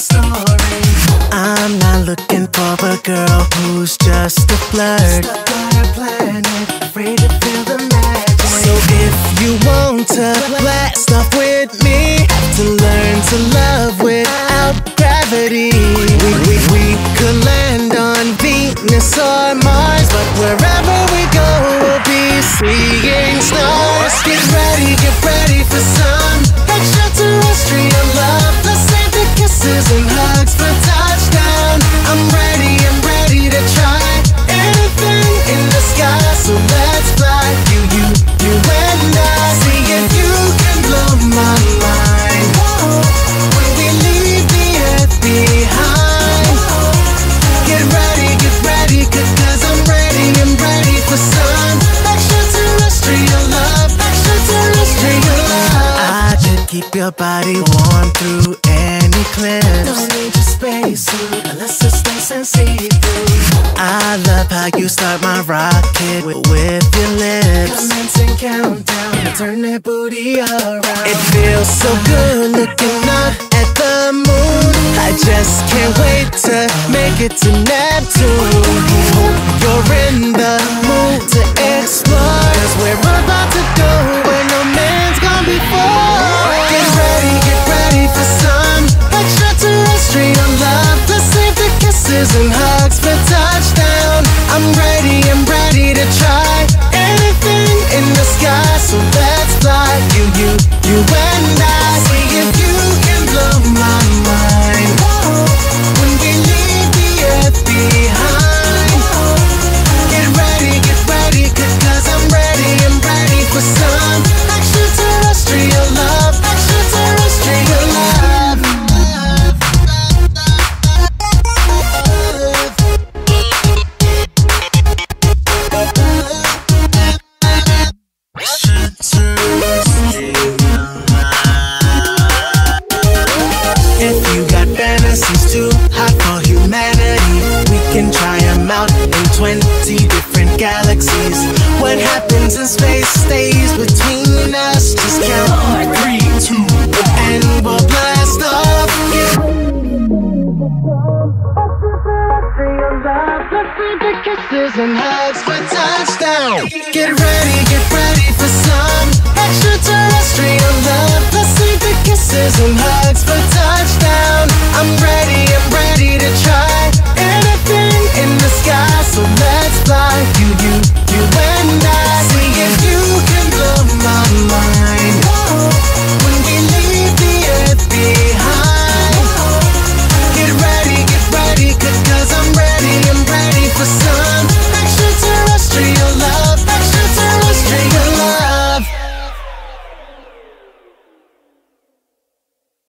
story. I'm not looking for a girl who's just a flirt, Stuck on a planet, afraid to feel the magic. so if you want to blast off with me, have to learn to love without gravity. We could land on Venus or Mars, but wherever we go, we'll be seeing stars. Get ready for some extraterrestrial love. Let's save the kisses and hugs for touchdown. I'm ready to try anything in the sky. So let's fly, you and I. See if you can blow my mind. When we leave the earth behind. Get ready, cause I'm ready for some extraterrestrial love. Extraterrestrial love. I could keep your body warm through any eclipse. Don't need your spacesuit unless it's nice and see-through. I love how you start my rocket with your lips. Commencing countdown, turn that booty around. It feels so good looking up at the moon. I just can't wait to make it to Neptune. Hope you're in the mood to explore, 'cause we're about to go where no man's gone before. Get ready for some extraterrestrial love. Let's save the kisses and hugs for touchdown. I'm ready to try anything in the sky. So let's fly, you and I. See if you can blow my mind. When we leave the earth behind. Get ready, cause I'm ready for some extraterrestrial love. Extraterrestrial love. If you got fantasies too hot for humanity, we can try them out in 20 different galaxies. What happens in space stays between us. Just count 3, 2, and we'll blast off. Let's leave the kisses and hugs for touchdown. Get ready for some extraterrestrial love. Let's leave the kisses and hugs.